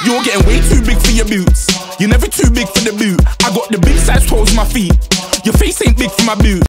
You're getting way too big for your boots. You're never too big for the boot. I got the big size toes on my feet. Your face ain't big for my boot.